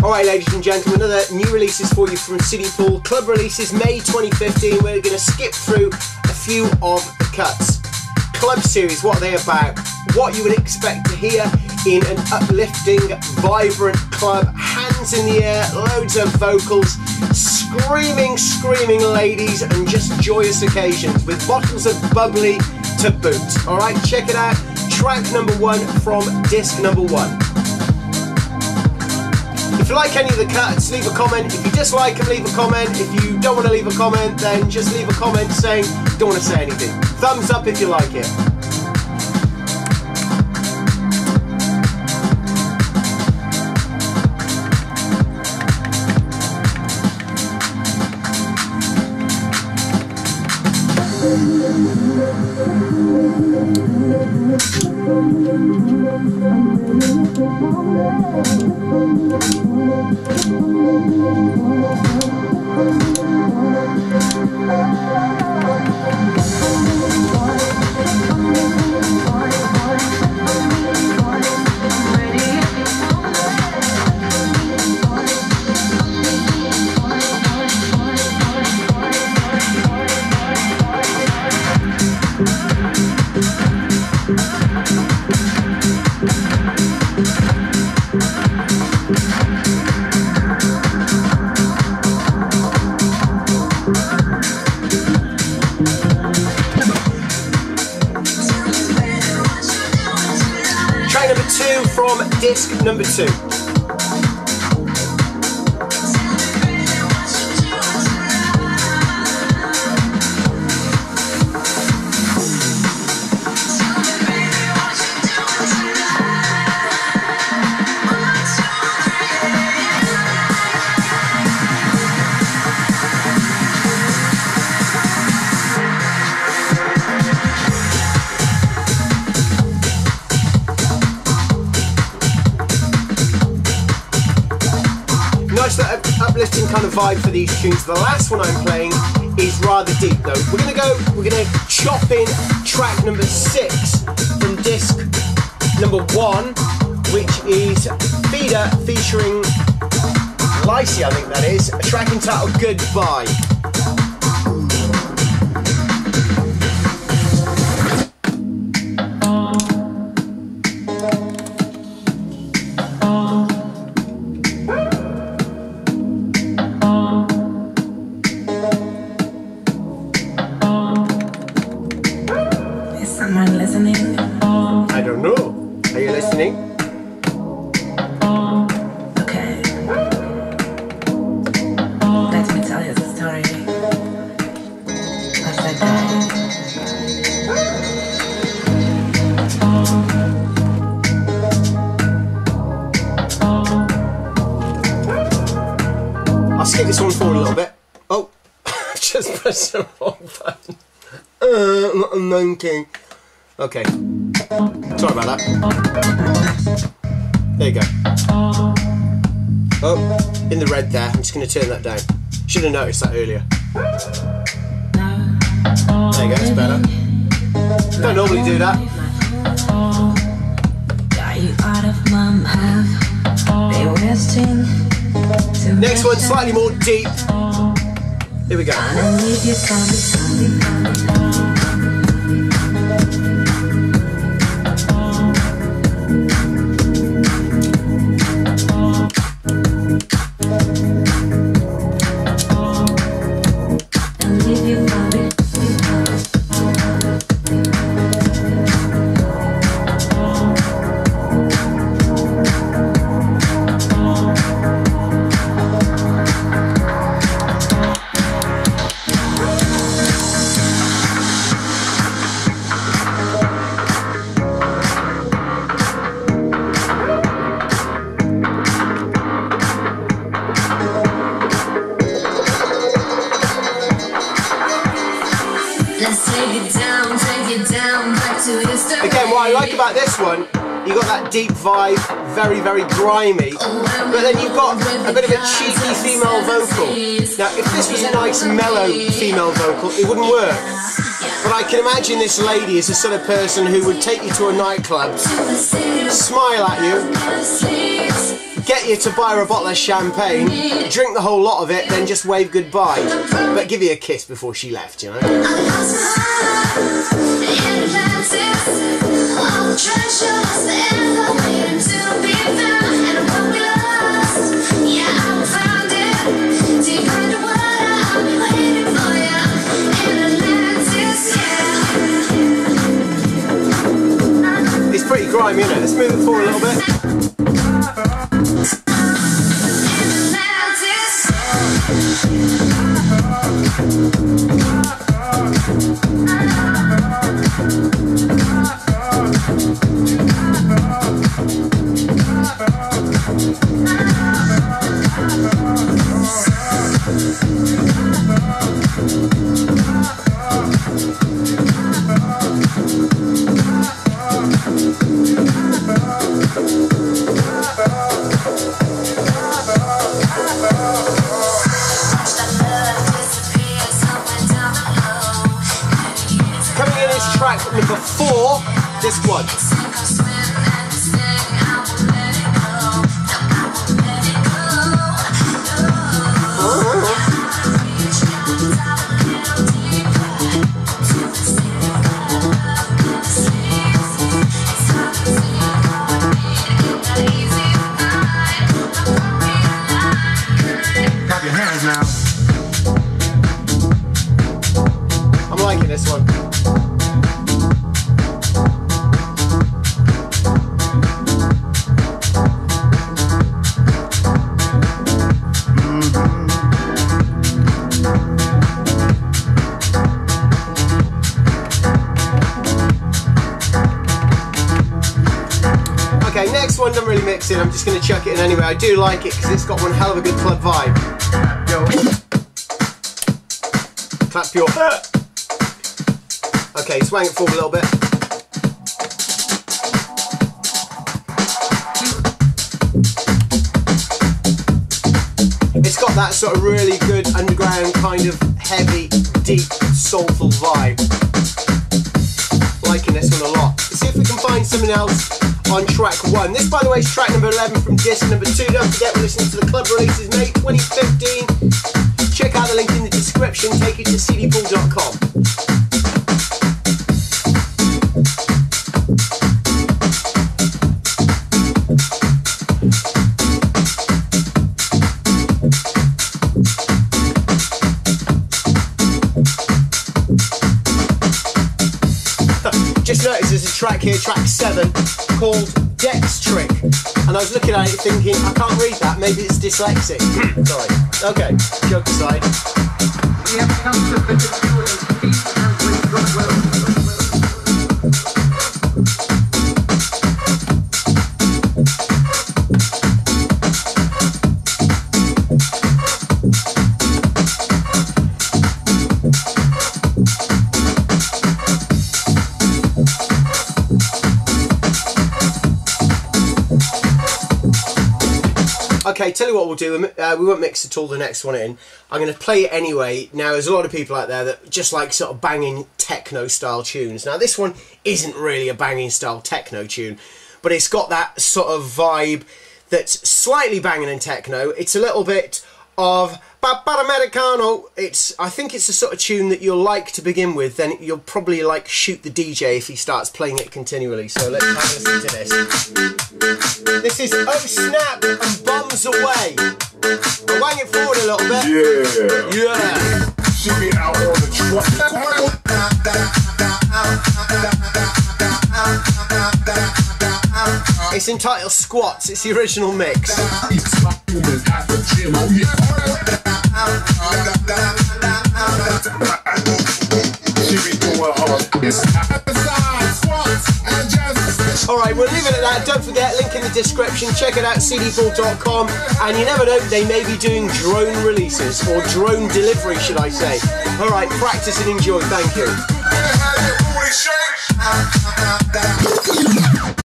Alright ladies and gentlemen, another new releases for you from City Pool. Club releases May 2015. We're going to skip through a few of the cuts. Club series, what are they about? What you would expect to hear in an uplifting, vibrant club. Hands in the air, loads of vocals, screaming ladies, and just joyous occasions with bottles of bubbly to boot. Alright, check it out. Track number 1 from disc number 1. If you like any of the cuts, leave a comment. If you dislike them, leave a comment. If you don't want to leave a comment, then just leave a comment saying don't want to say anything. Thumbs up if you like it. Track number 2 from disc number 2. Nice uplifting kind of vibe for these tunes. The last one I'm playing is rather deep though. We're gonna chop in track number 6 from disc number 1, which is Feeder featuring Lacey, I think that is, a track entitled Goodbye. Someone listening? I don't know. Are you listening? Okay. Let me tell you the story of that guy. I'll skip this one forward a little bit. Oh, just pressed the wrong button. Not a monkey. Okay, sorry about that. There you go. Oh, in the red there. I'm just going to turn that down. Should have noticed that earlier. There you go, it's better. Don't normally do that. Next one, slightly more deep. Here we go. Again, what I like about this one, you got that deep vibe, very grimy, but then you've got a bit of a cheeky female vocal. Now, if this was a nice mellow female vocal, it wouldn't work. But I can imagine this lady is the sort of person who would take you to a nightclub, smile at you, get you to buy her a bottle of champagne, drink the whole lot of it, then just wave goodbye. But give you a kiss before she left, you know? It's pretty grimy, isn't it? Let's move it forward a little bit. Track number 4, this one. Clap your hands now. I'm liking this one. Okay, next one doesn't really mix in, I'm just going to chuck it in anyway. I do like it because it's got one hell of a good club vibe. Clap your... Okay, swang it forward a little bit. It's got that sort of really good underground kind of heavy, deep, soulful vibe. Liking this one a lot. Let's see if we can find something else on track 1. This, by the way, is track number 11 from disc number 2. Don't forget, we're listening to the club releases May 2015. Check out the link in the description, take you to cdpool.com. Just noticed there's a track here, track 7, called Dex Trick. And I was looking at it thinking, I can't read that, maybe it's dyslexic. Sorry. Okay, joke aside. We have come to the peace and goodwill. Okay, tell you what we'll do, we won't mix at all the next one in. I'm going to play it anyway. Now, there's a lot of people out there that just like sort of banging techno-style tunes. Now, this one isn't really a banging-style techno tune, but it's got that sort of vibe that's slightly banging in techno. It's a little bit of Americano. I think it's the sort of tune that you'll like to begin with, then you'll probably like shoot the DJ if he starts playing it continually. So let's have a listen to this. This is Oh Snap and Bombs Away. I'll wang it forward a little bit. Yeah. She be out on the truck. It's entitled Squats. It's the original mix. Alright, we'll leave it at that. Don't forget, link in the description. Check it out, cdpool.com. And you never know, they may be doing drone releases, or drone delivery, should I say. Alright, practice and enjoy. Thank you.